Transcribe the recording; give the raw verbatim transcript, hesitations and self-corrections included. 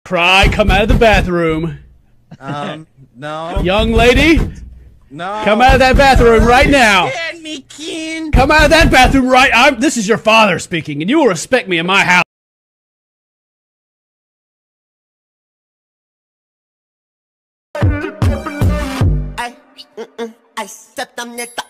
Cry, come out of the bathroom. Um, no. Young lady, no. Come out of that bathroom right now. Scared me, Ken. Come out of that bathroom right. I'm, this is your father speaking, and you will respect me in my house. I, mm -mm, I stepped on it.